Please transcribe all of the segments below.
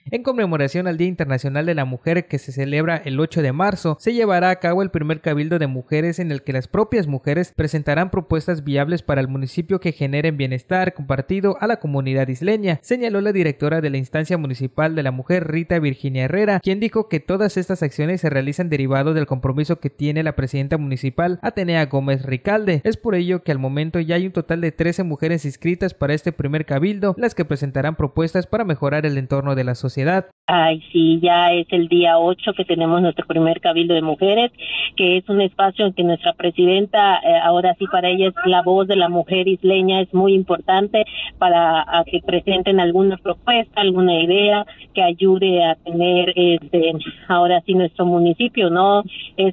En conmemoración al Día Internacional de la Mujer, que se celebra el 8 de marzo, se llevará a cabo el primer cabildo de mujeres en el que las propias mujeres presentarán propuestas viables para el municipio que generen bienestar compartido a la comunidad isleña, señaló la directora de la Instancia Municipal de la Mujer, Rita Virginia Herrera, quien dijo que todas estas acciones se realizan derivado del compromiso que tiene la presidenta municipal, Atenea Gómez Ricalde. Es por ello que al momento ya hay un total de 13 mujeres inscritas para este primer cabildo, las que presentarán propuestas para mejorar el entorno de la sociedad. Ay, sí, ya es el día 8 que tenemos nuestro primer cabildo de mujeres, que es un espacio en que nuestra presidenta, ahora sí para ella es la voz de la mujer isleña, es muy importante para que presenten alguna propuesta, alguna idea que ayude a tener ahora sí nuestro municipio, ¿no?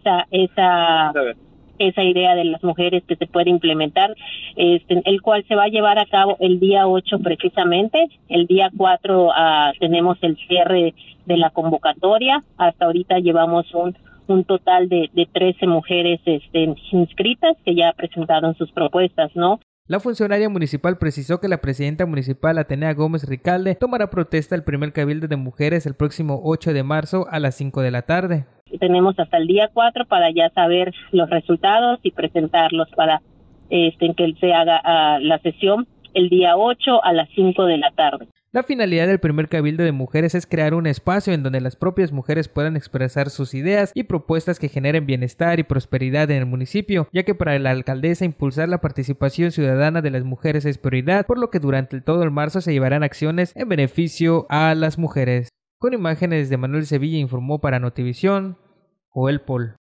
Esa idea de las mujeres que se puede implementar, el cual se va a llevar a cabo el día 8 precisamente. El día 4 tenemos el cierre de la convocatoria. Hasta ahorita llevamos un total de 13 mujeres inscritas que ya presentaron sus propuestas, ¿no? La funcionaria municipal precisó que la presidenta municipal, Atenea Gómez Ricalde, tomará protesta el primer cabildo de mujeres el próximo 8 de marzo a las 5 de la tarde. Tenemos hasta el día 4 para ya saber los resultados y presentarlos para que se haga la sesión el día 8 a las 5 de la tarde. La finalidad del primer cabildo de mujeres es crear un espacio en donde las propias mujeres puedan expresar sus ideas y propuestas que generen bienestar y prosperidad en el municipio, ya que para la alcaldesa impulsar la participación ciudadana de las mujeres es prioridad, por lo que durante todo el marzo se llevarán acciones en beneficio a las mujeres. Con imágenes de Manuel Sevilla informó para Notivisión, Joel Pol.